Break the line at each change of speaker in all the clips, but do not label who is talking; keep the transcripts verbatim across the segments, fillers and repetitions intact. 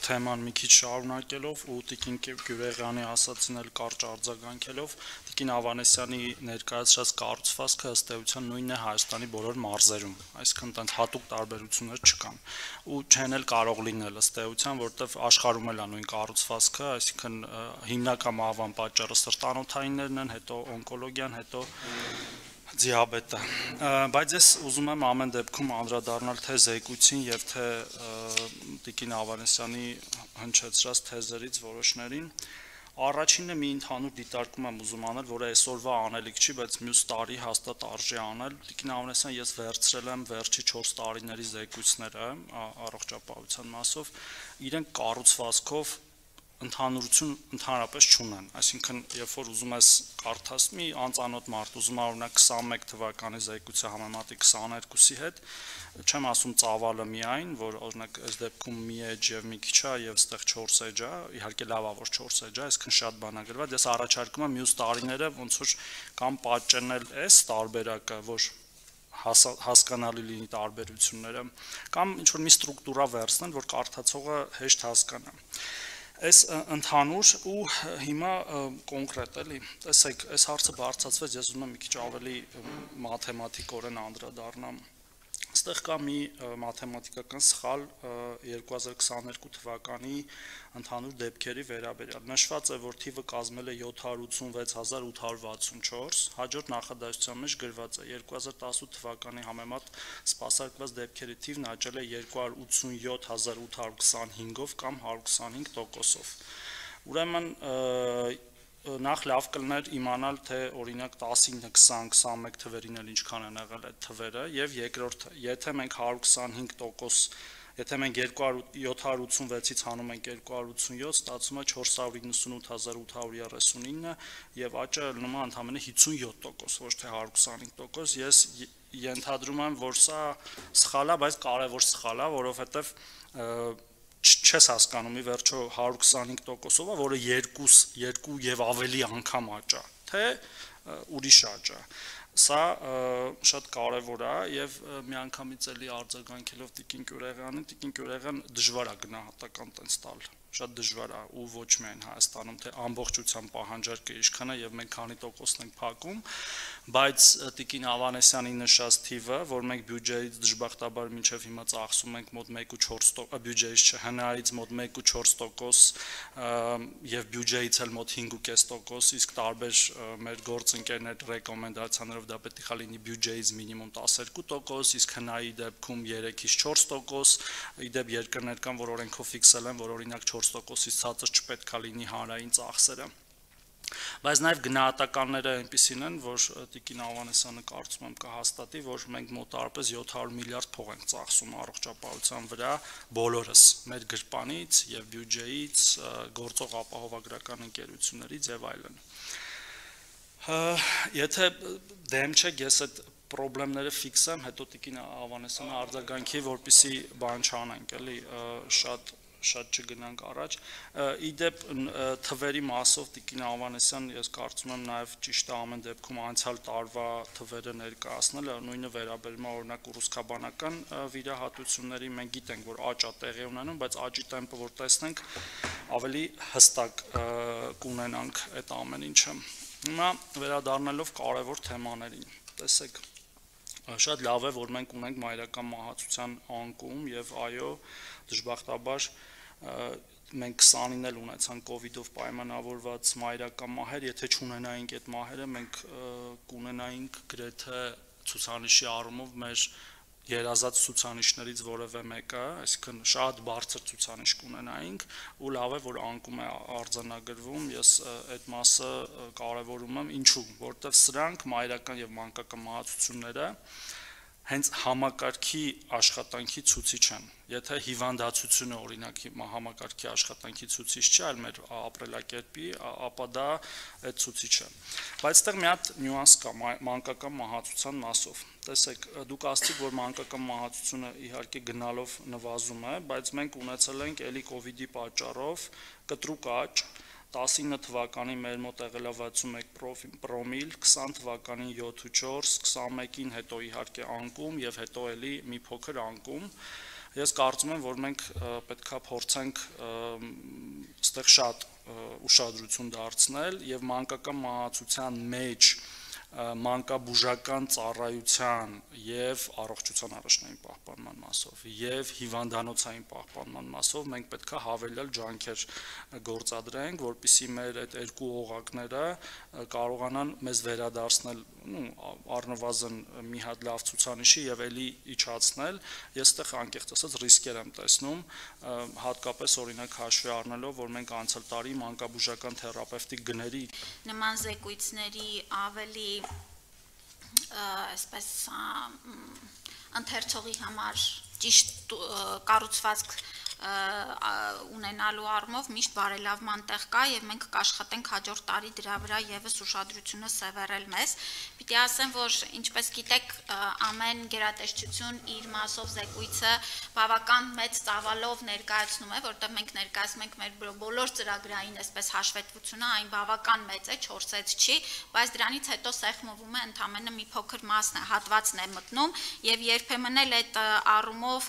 թեման մի քիչ շարունակելով ու Տիկին Գյուղեղյանի ասածին էլ կարճ արձագանքելով, Տիկին Ավանեսյանի ներկայացրած կառուցվածքը ըստ էության նույնն է Հայաստանի բոլոր մարզերում, այսինքն տենց հատուկ տարբերություններ չկան ու չեն էլ կարող լինել ըստ էության, որովհետև աշխարհում էլ է նույն կառուցվածքը, այսինքն հիմնական մահվան պատճառը սրտանոթայիններն են, հետո օնկոլոգիան, հետո դիաբետը, բայց ես ուզում եմ ամեն դեպքում անդրադառնալ թե զեկույցին եւ թե Տիկին Ավանեսյանի հնչեցրած թեզերից որոշներին։ Առաջինը մի ընդհանուր դիտարկում եմ ուզում անել, որը այսօրվա անելիք չի, բայց մյուս տարի հաստատ արժի անել։ Տիկին Ավանեսյան, ես վերցրել եմ վերջի չորս տարիների զեկույցները առողջապահության մասով, իրենք կառուցվածքով ընդհանրություն ընդհանրապես չունեն, այսինքն երբ որ ուզում ես կարդաս մի անծանոթ մարդ ուզում է օրինակ քսանմեկ թվականի զեկույցը համեմատի քսաներկուսի հետ, չեմ ասում ծավալը միայն, որ օրինակ այս դեպքում մի էջ եւ մի քիչ է եւ այստեղ չորս էջ է, իհարկե լավ է որ չորս էջ է, այսինքն շատ բան է գրված, ես առաջարկում եմ մյուս տարիները ոնց որ կամ պատճենել այս տարբերակը, որ հասկանալի լինի տարբերությունները, կամ ինչ որ մի ստրուկտուրա վերցնել, որ կարդացողը հեշտ հասկանա։ Այս ընդհանուր ու հիմա կոնկրետ էլի, տեսեք, այս հարցը բարձրացվեց, ես ուզում եմ մի քիչ ավելի մաթեմատիկորեն անդրադառնամ։ Այստեղ կա մի մաթեմատիկական սխալ երկու հազար քսաներկու թվականի ընդհանուր դեպքերի վերաբերյալ։ Նշված է, որ թիվը կազմել է յոթ հարյուր ութսունվեց հազար ութ հարյուր վաթսունչորս, հաջորդ նախադասության մեջ գրված է երկու հազար տասնութ թվականի համեմատ սպասարկված դեպքերի թիվն աճել է երկու հարյուր ութսունյոթ հազար ութ հարյուր քսանհինգով կամ հարյուր քսանհինգ տոկոսով։ Ուրեմն նախ լավ կլներ իմանալ, թե օրինակ տասինը, քսան, քսանմեկ թվերին էլ ինչքան են եղել այդ թվերը եւ երկրորդը, եթե մենք հարյուր քսանհինգ տոկոս, եթե մենք յոթ հարյուր ութսունվեցից հանում ենք երկու հարյուր ութսունյոթ, ստացվում է չորս հարյուր իննսունութ հազար ութ հարյուր երեսունինը եւ աճը ելնում է ընդամենը հիսունյոթ տոկոս, ոչ թե հարյուր քսանհինգ տոկոս։ Ես ենթադրում եմ, որ սա սխալ է, բայց կարևոր սխալ է, որովհետեւ չես հասկանում ի վերջո հարյուր քսանհինգ տոկոսով է, որը երկու եւ ավելի անգամ աճա, թե ուրիշ աճա։ Սա շատ կարևոր է եւ միանգամից էլի արձագանքելով Տիկին Գյուղեղյանին, Տիկին Գյուղեղյան դժվար է գնահատական տենց տալ, շատ դժվար է ու ոչ միայն Հայաստանում, թե ամբողջությամբ պահանջարկը ինչքան է եւ մենք քանի տոկոսն ենք փակում, բայց Տիկին Ավանեսյանի նշած թիվը, որ մենք բյուջեից դժբախտաբար մինչեւ հիմա ծախսում ենք մոտ մեկ ու չորս տոկոս, բյուջեից չէ, հնայից մոտ մեկ ու չորս տոկոս եւ բյուջեից էլ մոտ հինգ ու կես տոկոս, իսկ տարբեր մեր գործընկերներ ռեկոմենդացիաներով դա պետք է լինի բյուջեից մինիմում տասներկու տոկոս, իսկ հնայի դեպքում երեքից չորս տոկոս, իդեպ երկրներ կան, որ օրենքով ֆիքսել են, որ օրինակ չորս տոկոսից ցածր չպետք է լինի հանրային ծախսերը։ Բայց նաև գնահատականները այնպիսին են, որ Տիկին Ավանեսյանը կարծում եմ կհաստատի, որ մենք մոտավորապես յոթ հարյուր միլիարդ փող ենք ծախսում առողջապահության վրա բոլորս, մեր գրպանից եւ բյուջեից, գործող ապահովագրական ընկերություններից եւ այլն։ Եթե դեմ չեք, ես այդ պրոբլեմները ֆիքսեմ, հետո Տիկին Ավանեսյանը արձագանքի, որպեսզի բան չանենք, էլի շատ շատ չգնանք առաջ։ Իդեպ թվերի մասով Տիկին Ավանեսյան, ես կարծում եմ նաև ճիշտ է ամեն դեպքում անցյալ տարվա թվերը ներկայացնելը, նույնը վերաբերում է օրինակ ռուսկաբանական վիրահատությունների, մենք գիտենք, որ աճ է տեղի ունենում, բայց աճի տեմպը որ տեսնենք, ավելի հստակ կունենանք այդ ամեն ինչը։ Հիմա վերադառնալով կարևոր թեմաներին, տեսեք, շատ լավ է, որ մենք ունենք մայրական մահացության անկում եւ այո, դժբախտաբար մենք քսանին էլ ունեցանք կովիդով պայմանավորված մայրական մահեր, եթե չունենայինք այդ մահերը, մենք կունենայինք գրեթե ցուցանիշի առումով մեր երազած ցուցանիշներից որևէ մեկը, այսինքն շատ բարձր ցուցանիշ կունենայինք ու լավ է, որ անկում է արձանագրվում, ես այդ մասը կարևորում եմ, ինչու, որովհետև սրանք մայրական եւ մանկական մահացությունները հենց համակարգի աշխատանքի ցուցիչ են։ Եթե հիվանդացությունը օրինակ համակարգի աշխատանքի ցուցիչ չէ, այլ մեր ապրելակերպի, ապա դա այդ ցուցիչը։ Բայց այդտեղ մի հատ նյուանս կա մանկական մահացության մասով։ Տեսեք, դուք ասացիք, որ մանկական մահացությունը իհարկե գնալով նվազում է, բայց մենք ունեցել ենք էլի կովիդի պատճառով կտրուկ աճ, տասինը թվականին մեր մոտ եղել է վաթսունմեկ պրոմիլ, քսան թվականին յոթ ու չորս, քսանմեկին հետո իհարկե անկում եւ հետո էլի մի փոքր անկում։ Ես կարծում եմ, որ մենք պետք է փորձենք այստեղ շատ ուշադրություն դարձնել եւ մանկական մահացության մեջ մանկաբուժական ծառայության եւ առողջության առաջնային պահպանման մասով եւ հիվանդանոցային պահպանման մասով մենք պետք է հավելյալ ջանքեր գործադրենք, որպեսզի մեր այդ երկու օղակները կարողանան մեզ վերադարձնել, ну, առնվազն մի հատ լավ ցուցանիշի եւ էլի իջացնել։ Ես այդտեղ անկեղծ ասած ռիսկեր եմ տեսնում, հատկապես օրինակ հաշվի առնելով, որ մենք անցյալ տարի մանկաբուժական թերապևտիկ գների
նման զեկույցների ավելի այսպես ընթերցողի համար ճիշտ կառուցվածք ունենալու առումով միշտ բարելավման տեղ կա եւ մենք կաշխատենք հաջորդ տարի դրա վրա եւս ուշադրությունը սևեռել մեզ։ Պիտի ասեմ, որ ինչպես գիտեք, ամեն գերատեսչություն իր մասով զեկույցը բավական մեծ ծավալով ներկայացնում է, որտեղ մենք ներկայացնում ենք մեր բոլոր ծրագրային այսպես հաշվետվությունը, այն բավական մեծ է, չորսեց չի, բայց դրանից հետո սեղմվում է ընդամենը մի փոքր մասն է, հատվածն է մտնում եւ երբեմն էլ այդ առումով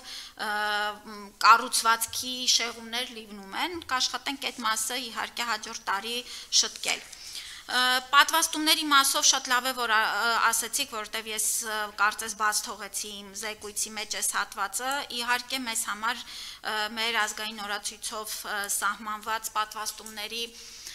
կառուցվածքի շեղումներ լիվնում են, կաշխատենք այդ մասը իհարկե հաջորդ տարի շտկել։ Պատվաստումների մասով շատ լավ է, որ ասեցիք, որովհետև ես կարծես բաց թողեցի իմ զեկույցի մեջ այս հատվածը, իհարկե մեզ համար մեր ազգային օրացույցով սահմանված պատվաստումների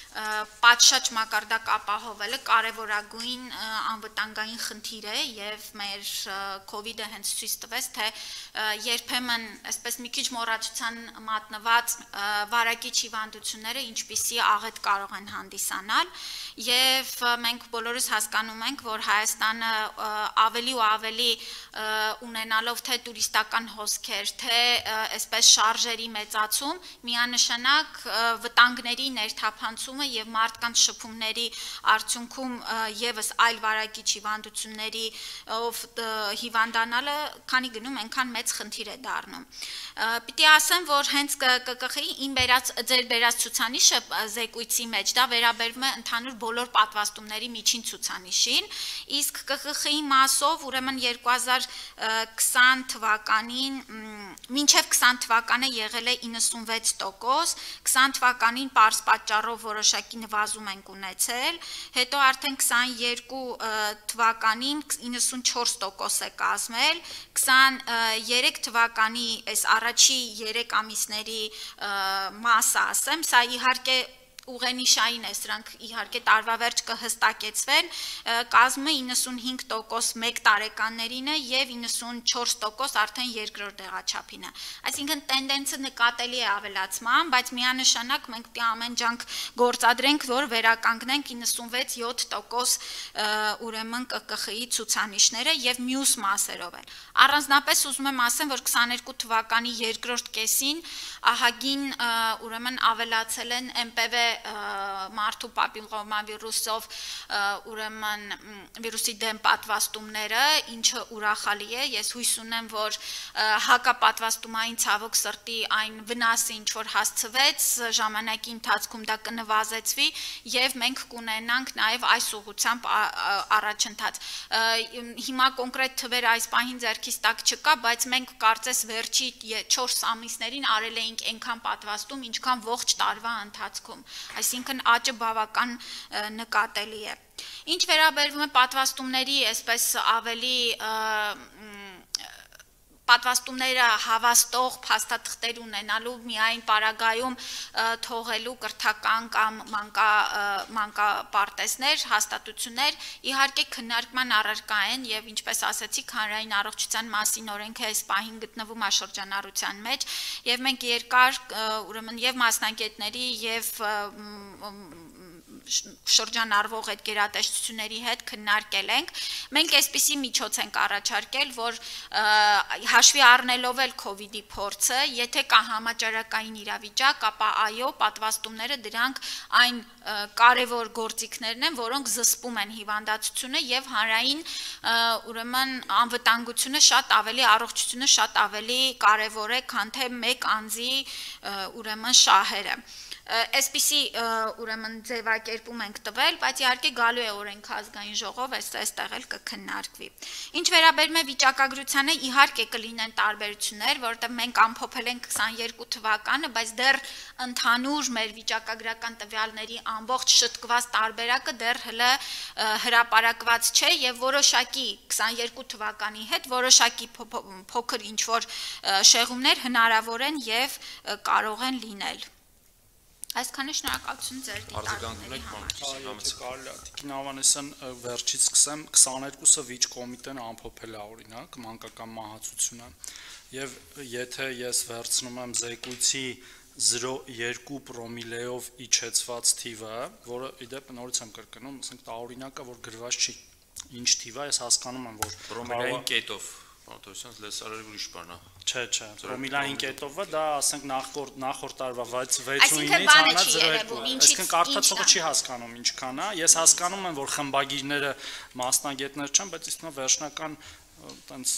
պատշաճ մակարդակ ապահովելը կարևորագույն անվտանգային խնդիր է եւ մեր կոവിഡ്ը հենց ցույց տվեց, թե երբեմն այսպես մի քիչ մոռացության մատնված վարակիչ հիվանդությունները ինչպիսի աղետ կարող են հանդիսանալ եւ մենք բոլորս հասկանում ենք, որ Հայաստանը ավելի ու ավելի ունենալով թե տուրիստական հոսքեր, թե այսպես շարժերի մեծացում, միանշանակ վտանգների ներթափանցում եւ մարդկանց շփումների արդյունքում եւս այլ վարակիչ հիվանդությունների ով հիվանդանալը քանի գնում այնքան մեծ խնդիր է դառնում։ Պիտի ասեմ, որ հենց ԿԿԽ-ի իմ բերած ձեր բերած ցուցանիշը զեկույցի մեջ դա վերաբերվում է ընդհանուր բոլոր պատվաստումների միջին ցուցանիշին, իսկ ԿԿԽ-ի մասով ուրեմն երկու հազար քսան թվականին մինչև քսան թվականը եղել է իննսունվեց տոկոս, քսան թվականին պարզ պատճառով որոշակի նվազում ենք ունեցել, հետո արդեն քսաներկու թվականին իննսունչորս տոկոս է կազմել, քսաներեք թվականի այս առաջի երեք ամիսների մասը ասեմ, սա իհարկե ուղենիշային է, սրանք իհարկե տարվավերջ կհստակեցվեն, կազմում է իննսունհինգ տոկոս մեկ տարեկաններին է եւ իննսունչորս տոկոս արդեն երկրորդ դեղաչափին է։ Այսինքն տենդենսը նկատելի է ավելացման, բայց միանշանակ մենք պետք է ամեն ջանք գործադրենք, որ վերականգնենք իննսունվեց յոթ տոկոս ուրեմն ԿԿԽ-ի ցուցանիշները եւ մյուս մասերով էլ։ Առանձնապես ուզում եմ ասեմ, որ քսաներկու թվականի երկրորդ կեսին ահագին ուրեմն ավելացել են эм пэ вэ մարդու պապիլոմավիրուսով ուրեմն վիրուսի դեմ պատվաստումները, ինչը ուրախալի է, ես հույս ունեմ, որ հակապատվաստումային ցավոք սրտի այն վնասը, ինչ որ հասցվեց, ժամանակի ընթացքում դա կնվազեցվի եւ մենք կունենանք նաեւ այս ուղղությամբ առաջընթաց։ Հիմա կոնկրետ թվեր այս պահին ձեռքից տակ չկա, բայց մենք կարծես վերջի չորս ամիսներին արել էինք այնքան պատվաստում, ինչքան ողջ տարվա ընթացքում, այսինքն աճը բավական նկատելի է։ Ինչ վերաբերվում է պատվաստումների այսպես ավելի պատվաստումները հավաստող փաստաթղթեր ունենալու միայն պարագայում թողելու կրթական կամ մանկապարտեզներ, հաստատություններ, իհարկե քննարկման առարկա են եւ ինչպես ասացիք, հանրային առողջության մասին օրենքը այս պահին գտնվում է շրջանառության մեջ եւ մենք երկար ուրեմն եւ մասնագետների եւ շրջանառվող այդ գերատեսչությունների հետ քննարկել ենք։ Մենք այսպիսի միջոց ենք առաջարկել, որ հաշվի առնելով էլ կոവിഡ്ի փորձը, եթե կա համաճարակային իրավիճակ, ապա այո, պատվաստումները դրանք այն կարևոր գործիքներն են, որոնք զսպում են հիվանդացությունը եւ հանրային ուրեմն անվտանգությունը շատ ավելի, առողջությունը շատ ավելի կարևոր է, քան թե մեկ անձի ուրեմն շահերը։ Այսպիսի ուրեմն ձևակերպ կարգարկերպում ենք տվել, բայց իհարկե գալու է օրենքազգային ժողով, այստեղ էլ կքննարկվի։ Ինչ վերաբերում է վիճակագրությանը, իհարկե կլինեն տարբերություններ, որովհետև մենք ամփոփել ենք քսաներկու թվականը, բայց դեռ ընդհանուր մեր վիճակագրական տվյալների ամբողջ շտկված տարբերակը դեռ հլը հրապարակված չէ եւ որոշակի քսաներկու թվականի հետ որոշակի փոքր ինչ-որ շեղումներ հնարավոր են եւ կարող են լինել։ Այսքանը շնորհակալություն ձեր դիտարկների համար։
Տիկին Ավանեսյան, վերջից սկսեմ, քսաներկուսը վիճ կոմիտեն ամփոփել է օրինակ, մանկական մահացությունը, եւ եթե ես վերցնում եմ զեկույցի զրո երկու պրոմիլեով իջեցված թիվը, որը իդեպ նորից եմ կրկնում, ասենք տարօրինակը, որ գրված չի, ինչ թիվ է, ես հասկանում եմ, որ
պրոմիլային կետով Արտոսյանց լեսարարի ուրիշ բան է։
Չէ, չէ, պրոմիլային կետովը դա ասենք նախորդ նախորդ տարվա վեցուինից անած զրո երկու, այսինքն կարդացողը չի հասկանում ինչքան է, ես հասկանում եմ, որ խմբագիրները մասնագետներ չեն, բայց իսկ նա վերջնական տենց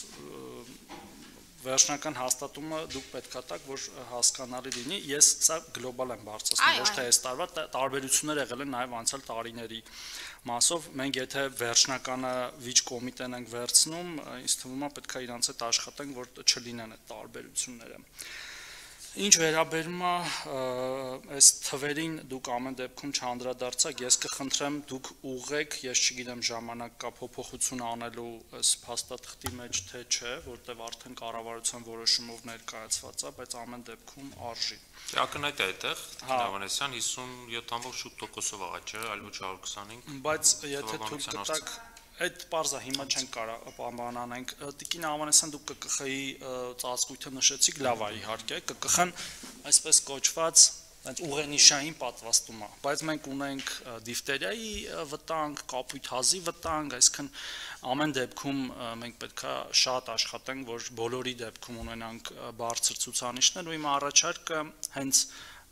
վերջնական հաստատումը դուք պետք է տաք, որ հասկանալի լինի, ես սա գլոբալ եմ բարձրացնում, ոչ թե այս տարվա տարբերություններ եղել են նաև անցյալ տարիների մասով, մենք եթե վերջնականը վիճ կոմիտեն ենք վերցնում, ինձ թվում է պետք է իրանց հետ աշխատենք, որ չլինեն այդ տարբերությունները։ Ինչ վերաբերում է այս թվերին դուք ամեն դեպքում չանդրադարձաք, ես կխնդրեմ դուք ուղղեք, ես չգիտեմ ժամանակ կա փոփոխություն անելու այս փաստաթղթի մեջ թե չէ, որտեղ արդեն կառավարության որոշումով ներկայացված է, բայց ամեն դեպքում արժի։
Ակնհայտ է այդտեղ, Ավանեսյան հիսունյոթ տոկոս շուտ այլ ոչ հարյուր քսանհինգ։
Բայց եթե թույլ կտաք այդ պարզա հիմա չենք կարող բանանենք Տիկին Ավանեսյան դուք Կ Կ Խ-ի ծածկույթը նշեցիք, լավ է իհարկե, Կ Կ Խ-ն այսպես կոչված այնց ուղենիշային պատվաստում է, բայց մենք ունենք դիֆտերիայի վտանգ, կապույտ հազի վտանգ, այսինքն ամեն դեպքում մենք պետք է շատ աշխատենք, որ բոլորի դեպքում ունենանք բարձր ցուցանիշներ ու իմ առաջարկը հենց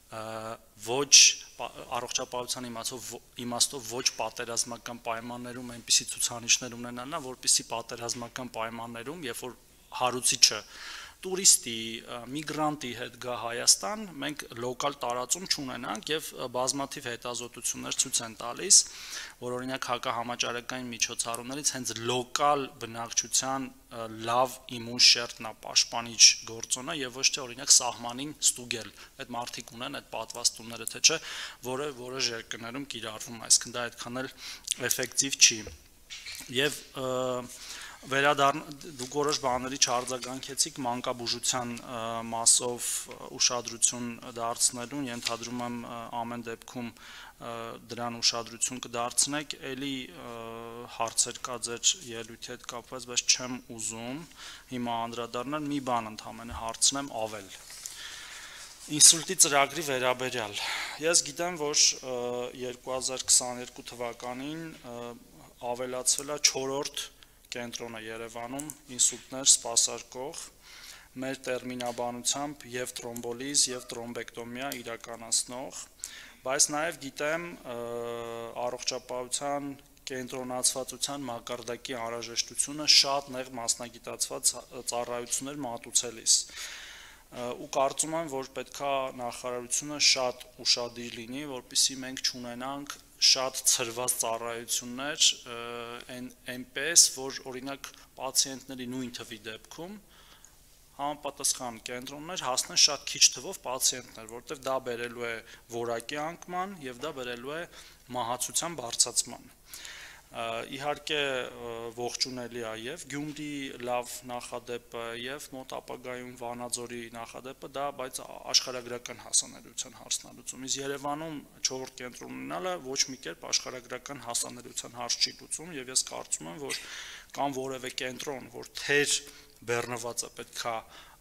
ոչ առողջապահության իմաստով իմաստով ոչ պատերազմական պայմաններում այնպիսի ցուցանիշներ ունենալն է, որպեսզի պատերազմական պայմաններում, երբ որ հարուցիչը տուրիստի, միգրանտի հետ գա Հայաստան, մենք լոկալ տարածում չունենանք եւ բազմաթիվ հետազոտություններ ցույց են տալիս, որ օրինակ հակահամաճարակային միջոցառումներից հենց լոկալ բնակչության լավ իմուն շերտն է պաշտպանիչ գործոնը եւ ոչ թե օրինակ սահմանին ստուգել։ Այդ մարդիկ ունեն այդ պատվաստումները, թե չէ, որը որոշ երկրներում կիրառվում է, այսինքն դա այդքան էլ էֆեկտիվ չի։ Եվ վերադառն դուք որոշ բաների չարձագանքեցիք մանկաբուժության մասով ուշադրություն դարձնելուն, ենթադրում եմ ամեն դեպքում դրան ուշադրություն կդարձնեք, էլի հարցեր կա ձեր ելույթի հետ կապված, բայց չեմ ուզում հիմա անդրադառնալ, մի բան ընդհանրապես հարցնեմ ավել։ Ինսուլտի ծրագրի վերաբերյալ։ Ես գիտեմ, որ երկու հազար քսաներկու թվականին ավելացվել է չորրորդ կենտրոնը Երևանում ինսուլտներ սպասարկող մեր տերմինաբանությամբ եւ թրոմբոլիզ եւ թրոմբեկտոմիա իրականացնող, բայց նաեւ գիտեմ առողջապահության կենտրոնացվածության մակարդակի անհրաժեշտությունը շատ նեղ մասնագիտացված ծառայություններ մատուցելիս ու կարծում եմ, որ պետքա նախարարությունը շատ ուշադիր լինի, որպեսզի մենք չունենանք շատ ցրված ծառայություններ այնպես, որ օրինակ պացիենտների նույն թվի դեպքում համապատասխան կենտրոններ հասնեն շատ քիչ թվով պացիենտներ, որտեղ դա բերելու է որակի անկման եւ դա բերելու է մահացության բարձրացման։ Իհարկե ողջունելի է եւ Գյումրի լավ նախադեպը եւ մոտ ապագայում Վանաձորի նախադեպը դա, բայց աշխարհագրական հասանելիության հարցնալուծում։ Իսկ Երևանում չորրորդ կենտրոն ունենալը ոչ մի կերպ աշխարհագրական հասանելիության հարց չի լուծում եւ ես կարծում եմ, որ կամ որևէ կենտրոն, որ թեր բեռնվածը պետքա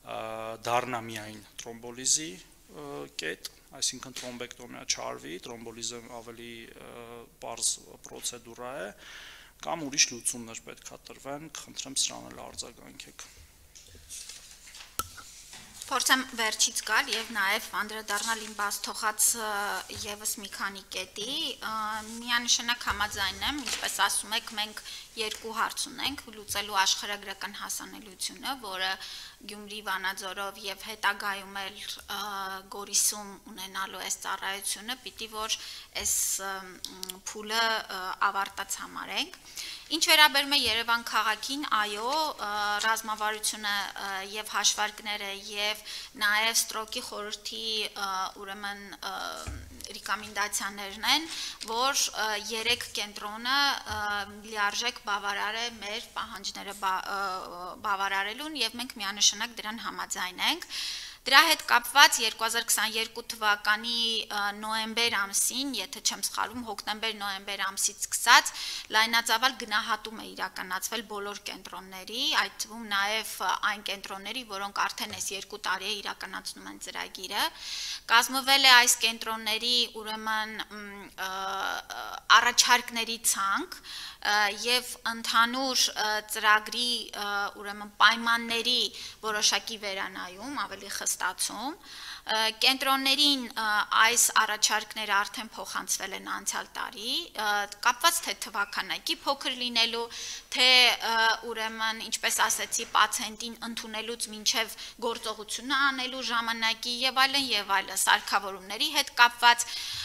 դառնա միայն թրոմբոլիզի կետ, այսինքն թրոմբեկտոմիա չարվի, թրոմբոլիզը ավելի պարզ պրոցեդուրա է, կամ ուրիշ լուծումներ պետք է տրվեն, խնդրեմ սրան էլ արձագանքեք։
Փորձեմ վերջից գալ եւ նաեւ անդրադառնալ իմ բաց թողած եւս մի քանի կետի, միանշանակ համաձայն եմ, ինչպես ասում եք, մենք երկու հարց ունենք, լուծելու աշխարհագրական հասանելիությունը, որը Գյումրի, Վանաձորով եւ հետագայում էլ Գորիսում ունենալու այս ծառայությունը, պիտի որ այս փուլը ավարտած համարենք։ Ինչ վերաբերում է Երևան քաղաքին, այո, ռազմավարությունը եւ հաշվարկները եւ նաեւ Ստրոկի խորհրդի ուրեմն ռեկոմենդացիաներն են, որ երեք կենտրոնը լիարժեք բավարար է մեր պահանջները բավարարելուն եւ մենք միանշանակ դրան համաձայն ենք։ Դրա հետ կապված երկու հազար քսաներկու թվականի նոյեմբեր ամսին, եթե չեմ սխալվում, հոկտեմբեր-նոյեմբեր ամսից սկսած լայնածավալ գնահատում է իրականացվել բոլոր կենտրոնների, այդ թվում նաև այն կենտրոնների, որոնք արդեն այս երկու տարի է իրականացնում են ծրագիրը։ Կազմվել է այս կենտրոնների ուրեմն առաջարկների ցանկ եւ ընդհանուր ծրագրի ուրեմն պայմանների որոշակի վերանայում, ավելի խստացում, կենտրոններին այս առաջարկները արդեն փոխանցվել են անցյալ տարի, կապված թե թվականակի փոքր լինելու, թե ուրեմն, ինչպես ասեցի, պացիենտին ընդունելուց մինչև գործողությունը անելու ժամանակի եւ այլն եւ այլն սարքավորումների հետ կապված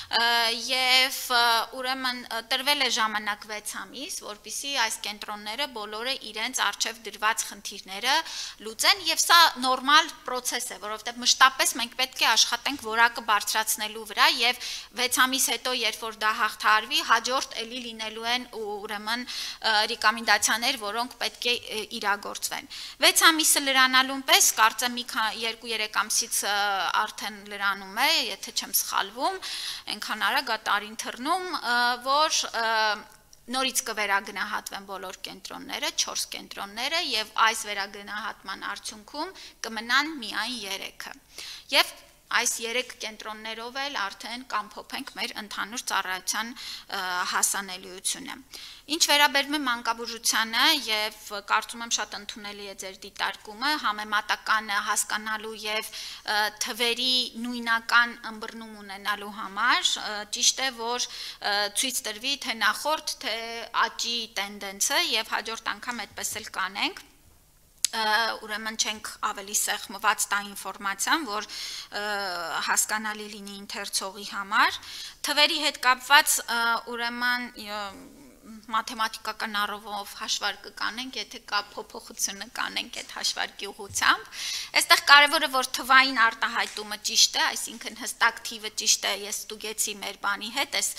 եւ ուրեմն տրվել է ժամանակ վեց ամիս, որպեսզի այս կենտրոնները բոլորը իրենց արժեվ դրված խնդիրները լուծեն եւ սա նորմալ process է, որովհետեւ մշտապես մենք պետք է աշխատենք որակը բարձրացնելու վրա եւ վեց ամիս հետո, երբ որ դա հաղթահարվի, հաջորդ էլի լինելու են ուրեմն ռեկոմենդացիաներ, որոնք պետք է իրագործվեն։ վեց ամիսը լրանալուն պես կարծեմ մի երկու-երեք ամսից արդեն լրանում է, եթե չեմ սխալվում, այնքան արագ է տարին թռնում, որ նորից կվերագնահատվեն բոլոր կենտրոնները, չորս կենտրոնները եւ այս վերագնահատման արդյունքում կմնան միայն երեքը։ Եվ այս երեք կենտրոններով էլ արդեն կամփոփենք մեր ընդհանուր ծառայության հասանելիությունը։ Ինչ վերաբերում է մանկաբուժությանը եւ կարծում եմ շատ ընդունելի է ձեր դիտարկումը, համեմատականը հասկանալու եւ թվերի նույնական ըմբռնում ունենալու համար, ճիշտ է, որ ցույց տրվի թե նախորդ, թե աճի տենդենսը եւ հաջորդ անգամ այդպես էլ կանենք։ Ուրեմն չենք ավելի սեղմված տա ինֆորմացիան, որ հասկանալի լինի ընթերցողի համար։ Թվերի հետ կապված ուրեմն մաթեմատիկական առումով հաշվարկը կանենք, եթե կա փոփոխությունը կանենք այդ հաշվարկի ուղղությամբ։ Այստեղ կարևորը որ թվային արտահայտումը ճիշտ է, այսինքն հստակ թիվը ճիշտ է, ես ստուգեցի մեր բանի հետ, այս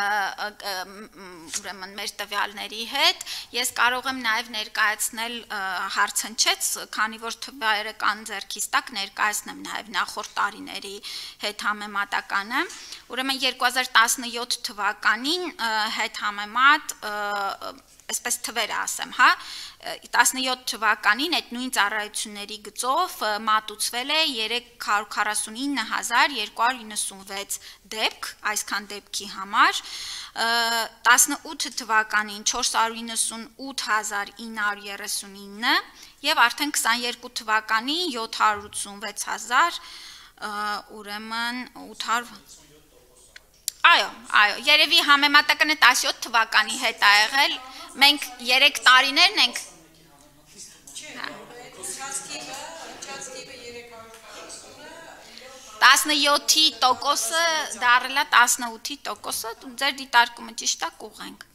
ուրեմն մեր տվյալների հետ, ես կարող եմ նաև ներկայացնել հարցընչեց, քանի որ թվերը կան ձեռքիս տակ, ներկայացնեմ նաև նախորդ տարիների հետ համեմատականը։ Ուրեմն երկու հազար տասնյոթ թվականին հետ համեմատ այսպես թվերը ասեմ, հա, տասնյոթ թվականին այդ նույն ծառայությունների գծով մատուցվել է երեք հարյուր քառասունինը հազար երկու հարյուր իննսունվեց դեպք, այսքան դեպքի համար, տասնութ թվականին չորս հարյուր իննսունութ հազար ինը հարյուր երեսունինը եւ արդեն քսաներկու թվականին յոթ հարյուր ութսունվեց հազար, ուրեմն ութ հարյուր Այո, այո, երևի համեմատականը տասնյոթ թվականի հետ ա եղել, մենք երեք տարիներն ենք տասնյոթի տոկոսը դարել է տասնութի տոկոսը, ձեր դիտարկումը ճիշտ է կուղենք։